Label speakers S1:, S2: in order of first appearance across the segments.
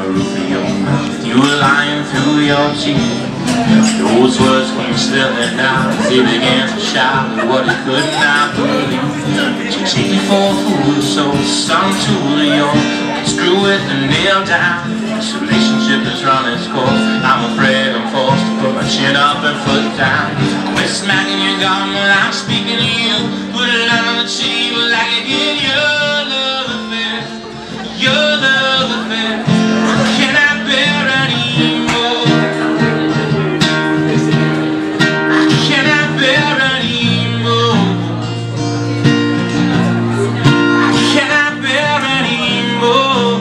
S1: the roof of your mouth. You were lying through your teeth. Those words came spilling out as he began to shout at what he could not believe. Did you take me for a fool? So some tool of yours, screw it and nail down. This relationship has run its course. I'm afraid I'm forced to put my chin up and foot down. Quit smacking your gum when I'm speaking to you. Put it on the table like it in your love affair. Your love affair. Can I bear anymore? Can I bear anymore? Can I bear anymore?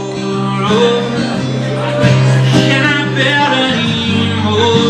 S1: Can I bear anymore?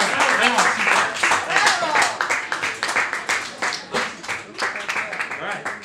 S2: All right.